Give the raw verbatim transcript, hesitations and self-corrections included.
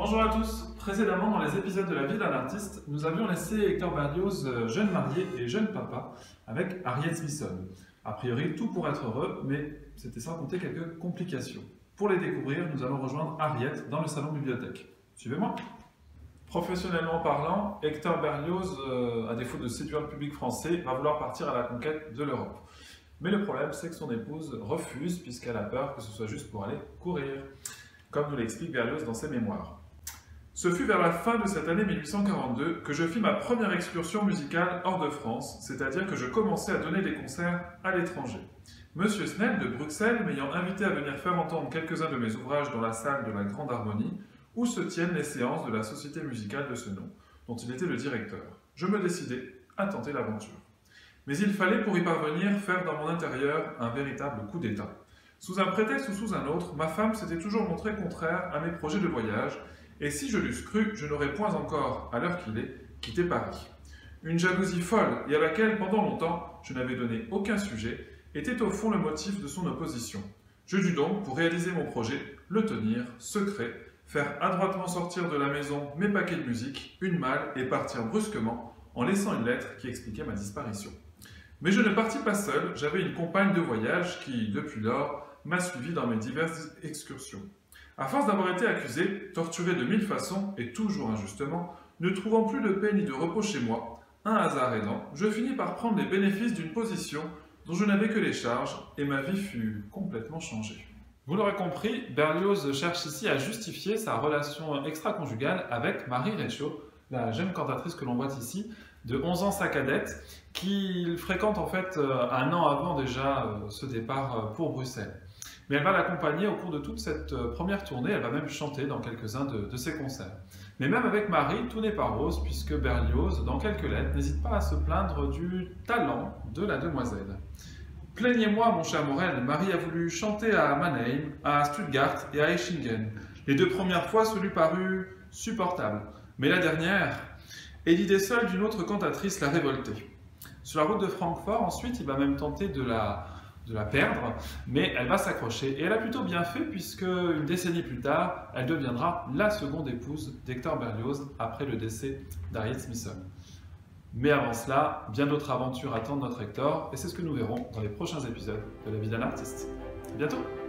Bonjour à tous. Précédemment, dans les épisodes de la vie d'un artiste, nous avions laissé Hector Berlioz jeune marié et jeune papa avec Harriet Smithson. A priori, tout pour être heureux, mais c'était sans compter quelques complications. Pour les découvrir, nous allons rejoindre Harriet dans le salon bibliothèque. Suivez-moi. Professionnellement parlant, Hector Berlioz, euh, à défaut de séduire le public français, va vouloir partir à la conquête de l'Europe. Mais le problème, c'est que son épouse refuse puisqu'elle a peur que ce soit juste pour aller courir, comme nous l'explique Berlioz dans ses mémoires. Ce fut vers la fin de cette année mille huit cent quarante-deux que je fis ma première excursion musicale hors de France, c'est-à-dire que je commençais à donner des concerts à l'étranger. Monsieur Snell de Bruxelles m'ayant invité à venir faire entendre quelques-uns de mes ouvrages dans la salle de la Grande Harmonie, où se tiennent les séances de la société musicale de ce nom, dont il était le directeur. Je me décidai à tenter l'aventure. Mais il fallait pour y parvenir faire dans mon intérieur un véritable coup d'état. Sous un prétexte ou sous un autre, ma femme s'était toujours montrée contraire à mes projets de voyage, et si je l'eusse cru, je n'aurais point encore, à l'heure qu'il est, quitté Paris. Une jalousie folle, et à laquelle, pendant longtemps, je n'avais donné aucun sujet, était au fond le motif de son opposition. Je dus donc, pour réaliser mon projet, le tenir secret, faire adroitement sortir de la maison mes paquets de musique, une malle, et partir brusquement, en laissant une lettre qui expliquait ma disparition. Mais je ne partis pas seul, j'avais une compagne de voyage qui, depuis lors, m'a suivi dans mes diverses excursions. À force d'avoir été accusé, torturé de mille façons, et toujours injustement, ne trouvant plus de paix ni de repos chez moi, un hasard aidant, je finis par prendre les bénéfices d'une position dont je n'avais que les charges, et ma vie fut complètement changée. Vous l'aurez compris, Berlioz cherche ici à justifier sa relation extra-conjugale avec Marie Recio, la jeune cantatrice que l'on voit ici, de onze ans sa cadette, qu'il fréquente en fait un an avant déjà ce départ pour Bruxelles. Mais elle va l'accompagner au cours de toute cette première tournée, elle va même chanter dans quelques-uns de, de ses concerts. Mais même avec Marie, tout n'est pas rose, puisque Berlioz, dans quelques lettres, n'hésite pas à se plaindre du talent de la demoiselle. « Plaignez-moi, mon cher Morel, Marie a voulu chanter à Mannheim, à Stuttgart et à Eschingen. Les deux premières fois, ce lui parut supportable, mais la dernière, et l'idée seule d'une autre cantatrice l'a révolté. Sur la route de Francfort, ensuite, il va même tenter de la... de la perdre, mais elle va s'accrocher. Et elle a plutôt bien fait puisque une décennie plus tard, elle deviendra la seconde épouse d'Hector Berlioz après le décès d'Harriet Smithson. Mais avant cela, bien d'autres aventures attendent notre Hector et c'est ce que nous verrons dans les prochains épisodes de La vie d'un artiste. À bientôt!